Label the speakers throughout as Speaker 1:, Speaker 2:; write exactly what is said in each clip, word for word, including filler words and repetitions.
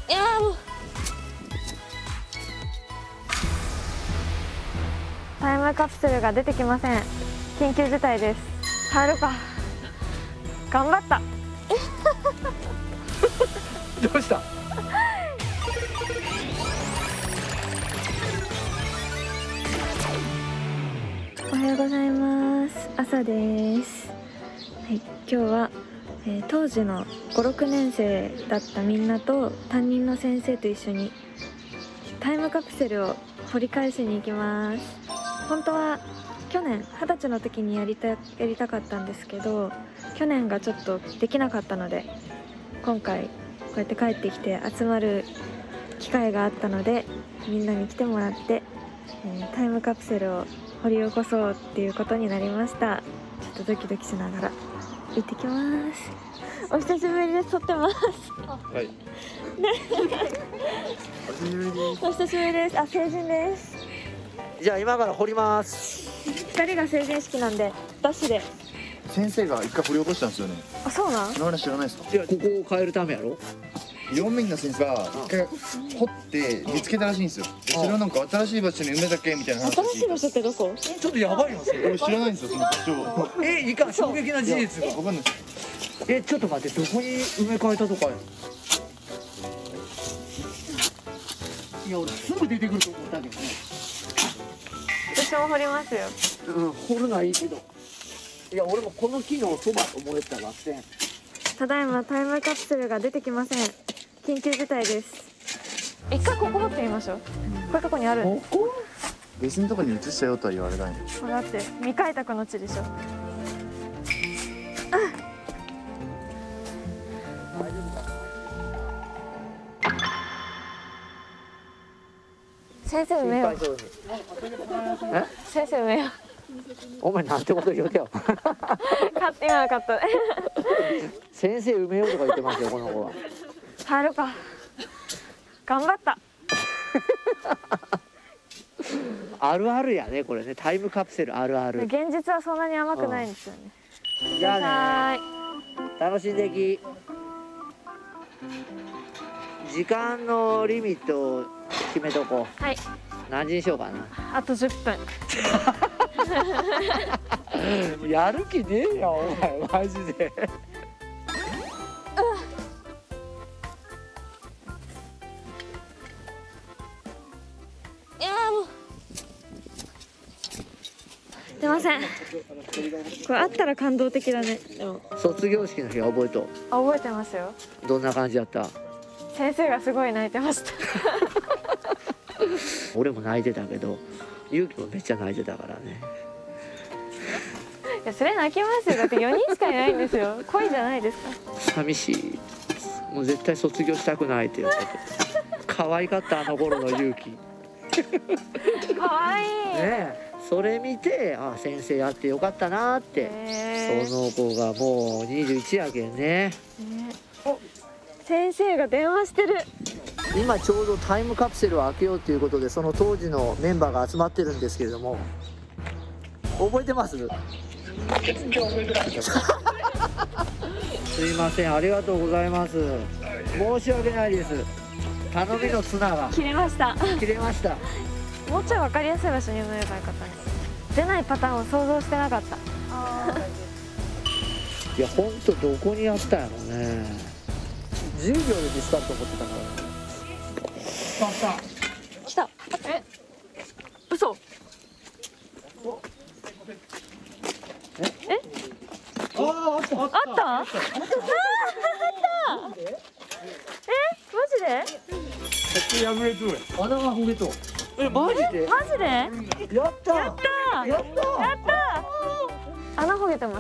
Speaker 1: いやーもうタイムカプセルが出てきません。緊急事態です。帰るか。頑張った。
Speaker 2: どうした？
Speaker 1: おはようございます。朝です。はい、今日は、えー、当時のご、ろくねん生だったみんなと担任の先生と一緒にタイムカプセルを掘り返しに行きます。本当は去年二十歳の時にやりたやりたかったんですけど、去年がちょっとできなかったので、今回こうやって帰ってきて集まる機会があったので、みんなに来てもらって、えー、タイムカプセルを掘り起こそうっていうことになりました。ちょっとドキドキしながら行ってきます。お久しぶりです。撮ってます。
Speaker 2: はい。
Speaker 1: ね。お久しぶりです。あ、成人です。
Speaker 2: じゃあ今から掘ります。
Speaker 1: 二人が成人式なんでダッシュで。
Speaker 3: 先生が一回掘り起こしたんですよね。
Speaker 1: あ、そうなん？
Speaker 3: その話知らないですか？
Speaker 2: いや、ここを変えるためやろ。
Speaker 3: 用務員の先生が一回掘って見つけたらしいんですよ。でそれをなんか新しい場所に埋めたけみたいな話。
Speaker 1: 新しい場所ってどこ？
Speaker 2: ちょっとやばいよそれ。
Speaker 3: 俺知らないんですよ、その場所。
Speaker 2: え、いかん、衝撃な事実が。
Speaker 3: わかんないです。
Speaker 2: え、ちょっと待って、どこに埋め替えたとか。いや、俺すぐ出てくると思ったけどね。
Speaker 1: 私も掘りますよ。
Speaker 2: うん、掘るのはいいけど。いや、俺もこの木のそばと思えたらせん。
Speaker 1: ただいまタイムカプセルが出てきません。緊急事態です。一回ここ掘ってみましょう。こういうとこにある。
Speaker 2: ここ？
Speaker 3: 別のとこに移したよとは言われないの。
Speaker 1: これだって未開拓の地でしょ。先生埋めよう。
Speaker 2: え？
Speaker 1: 先生埋めよう。
Speaker 2: お前なんてこと言うてよ。
Speaker 1: 勝って今のカット。
Speaker 2: 先生埋めようとか言ってますよこの子は。
Speaker 1: 入るか。頑張った。
Speaker 2: あるあるやねこれね、タイムカプセルあるある。
Speaker 1: 現実はそんなに甘くないんですよね。
Speaker 2: じゃあね。
Speaker 1: は
Speaker 2: 楽しんでき。時間のリミットを決めとこう。
Speaker 1: はい。
Speaker 2: 何時にしようかな。
Speaker 1: あとじゅっぷん。
Speaker 2: やる気ねえよお前マジで。
Speaker 1: いやーもう出ません。これあったら感動的だね。でも
Speaker 2: 卒業式の日は覚えとう。
Speaker 1: あ、覚えてますよ。
Speaker 2: どんな感じだった？
Speaker 1: 先生がすごい泣いてました。
Speaker 2: 俺も泣いてたけど、ゆうきもめっちゃ泣いてたからね。
Speaker 1: いや、それ泣きますよ。だってよにんしかいないんですよ。恋じゃないですか。
Speaker 2: 寂しい。もう絶対卒業したくないって言ってて。可愛かったあの頃のゆうき。
Speaker 1: 可愛いい。
Speaker 2: ねえ、それ見て、あ、先生やってよかったなって。その子がもうにじゅういちやけんね。
Speaker 1: ね、お、先生が電話してる。
Speaker 2: 今ちょうどタイムカプセルを開けようということで、その当時のメンバーが集まってるんですけれども、覚えてます？すいません、ありがとうございます。申し訳ないです。頼みの綱が
Speaker 1: 切れました。
Speaker 2: 切れました。
Speaker 1: もうちょい分かりやすい場所に埋めればよかったね。出ないパターンを想像してなかった。
Speaker 2: いや、ほんとどこにやったんやろね。じゅうびょうで見つかると思ってたから。
Speaker 1: 来た。え、嘘。え？ああ、あった。あった。あった。あった。え、マジで？
Speaker 2: 穴がほげと。え、マジで？
Speaker 1: マジで？
Speaker 2: やった。
Speaker 1: やった。やった。やった。穴ほげてます。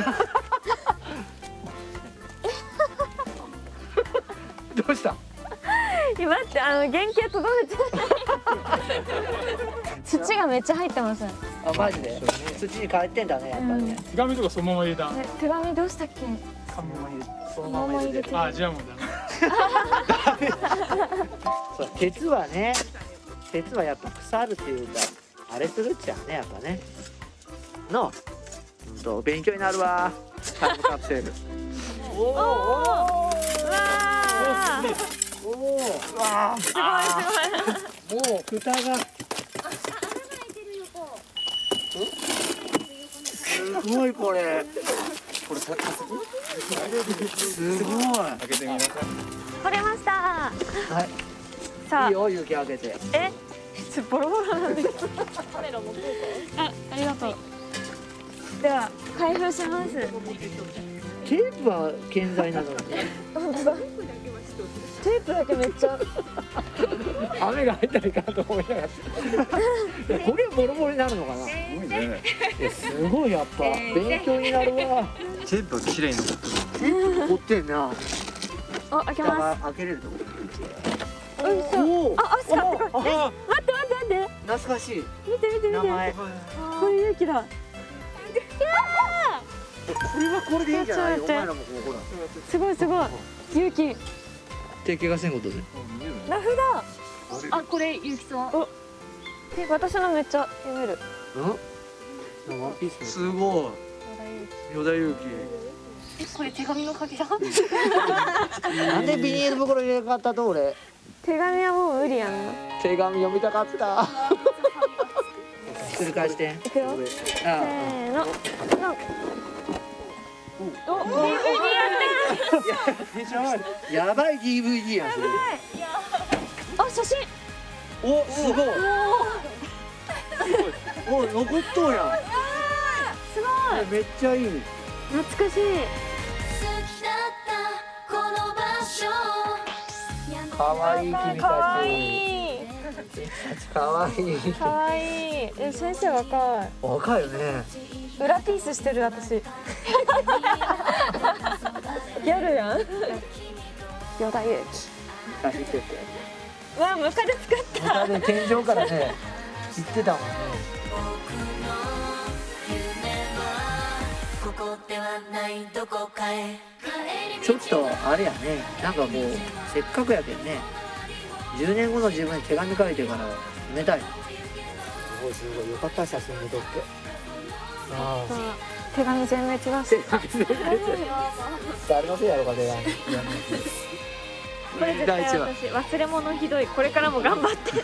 Speaker 2: どうした？
Speaker 1: 待って、あの原型とどめてない。土がめっちゃ入ってます。
Speaker 2: あ、マジで？土に帰ってんだね、やっぱね。
Speaker 4: 手紙とかそのまま入れた。
Speaker 1: え、手紙どうしたっけ？
Speaker 4: 紙も入れ
Speaker 1: そのまま入れて。
Speaker 4: あ、じゃあもうダメ。
Speaker 2: そう、鉄はね、鉄はやっぱ腐るっていうか、あれするっちゃね、やっぱね。の、うんと勉強になるわ。タイムカプセル。おお。
Speaker 1: うわー。
Speaker 2: おもうわ
Speaker 1: すごいす
Speaker 2: もう蓋がすごいこれ
Speaker 3: これさ
Speaker 2: すごい
Speaker 3: 開けてみなさい。
Speaker 1: ごい取れました。
Speaker 2: はい
Speaker 1: さあ
Speaker 2: いいよ雪開けて
Speaker 1: えちょボロボロなんだけどあありがとう。では開封します。
Speaker 2: テープは健在なのに
Speaker 1: 本当だ。テープだけめっちゃ
Speaker 2: 雨が入ったらいかんと思いながらいやこれボロボロになるのかな。
Speaker 3: すごいね。
Speaker 2: いやすごいやっぱ勉強になるわ。
Speaker 3: テープは綺麗になって
Speaker 2: 凝ってんな。
Speaker 1: お開けま
Speaker 2: 開けれるとこ。
Speaker 1: す。よいしょ。
Speaker 2: おお。
Speaker 1: あ足買ってこい。
Speaker 2: あ
Speaker 1: 待って待って待って
Speaker 2: 懐かしい
Speaker 1: 見て見て見て。
Speaker 2: 名前。
Speaker 1: これ勇気だ。
Speaker 2: これはこれでいいんじゃない？お
Speaker 1: 待って
Speaker 2: 前らもこうほら。
Speaker 1: すごいすごい勇気。
Speaker 2: 手怪我せんことで。
Speaker 1: 名札。
Speaker 5: あ、これゆきさん。
Speaker 1: おえ私のめっちゃ読める。
Speaker 2: うん？ワンピース。
Speaker 3: すごい。与田祐
Speaker 5: これ手紙の鍵だ。
Speaker 2: なんでビニール袋入れなかったと俺。
Speaker 1: 手紙はもう無理やんな。
Speaker 2: 手紙読みたかった。ひっくり返して。
Speaker 1: いくよ。せ
Speaker 2: あ
Speaker 1: ーの。のお ディーブイディー やって
Speaker 2: あ。やばい ディーブイディー やんそれ。
Speaker 1: あ写真。
Speaker 2: おすごい。お残っとうやん。
Speaker 1: すごい。
Speaker 2: めっちゃいい。
Speaker 1: 懐かしい。
Speaker 2: かわいい君たち。
Speaker 1: かわいい。
Speaker 2: 君たちかわいい。
Speaker 1: かわいい。え先生若い。
Speaker 2: 若いよね。
Speaker 1: 裏ピースしてる私。ギャルやん。与田祐
Speaker 2: 走ってて。
Speaker 1: 希。わあムカデ作った。
Speaker 2: またね天井からね行ってたもんね。ちょっとあれやね。なんかこうせっかくやけんね。じゅうねんごの自分に手紙書いてから埋めたい。すごいすごいよかった写真に撮って。ああ。
Speaker 1: 手紙全滅だし。
Speaker 2: 誰のせいやろか手紙。
Speaker 1: これ絶対私忘れ物ひどい。これからも頑張ってこ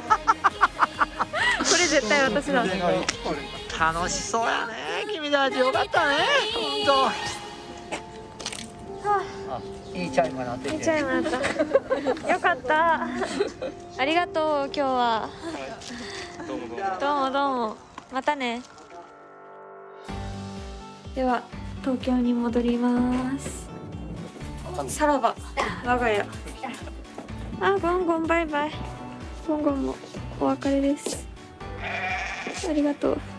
Speaker 1: れ絶対私だ。
Speaker 2: 楽しそうやね君たちよかったね本当。あいいチャイムが鳴ってきて。
Speaker 1: いいチャイムだったよかったありがとう今日は。どうもどうもまたね。では東京に戻ります。さらば我が家。あゴンゴンバイバイ。ゴンゴンもお別れです。ありがとう。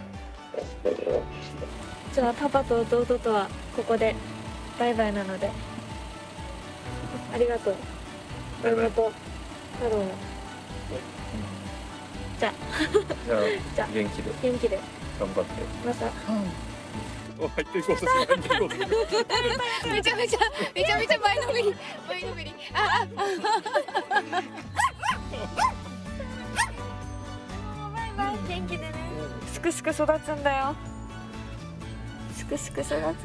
Speaker 1: じゃあパパと弟とはここでバイバイなのでありがとう。バイバイと太郎も。じゃあ
Speaker 3: じゃあ元気で
Speaker 1: 元気で
Speaker 3: 頑張って。
Speaker 1: また。
Speaker 3: お入っていこうとしないんだろう。
Speaker 5: めちゃめちゃめちゃめちゃ前のめり前のめり。ああ。
Speaker 1: バイバイ元気でね。すくすく育つんだよ。すくすく育つんだよ。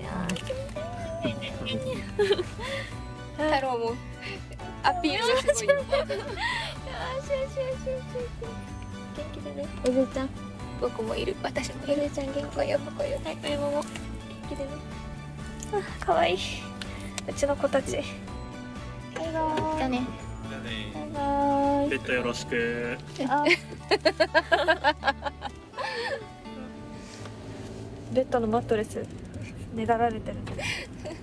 Speaker 5: 太郎もアピールがすごい。
Speaker 1: よしよしよしよし。元気でね。おじいちゃん。
Speaker 5: 僕もいる。私もいる。
Speaker 1: おじいちゃん元気だよ。ここよ。はい、お芋も元気でね。あ、可愛い。うちの子たち。バイバーイ。
Speaker 5: だね。
Speaker 1: バイバーイ。
Speaker 4: ベッドよろしく。
Speaker 1: あベッドのマットレスねだられてる。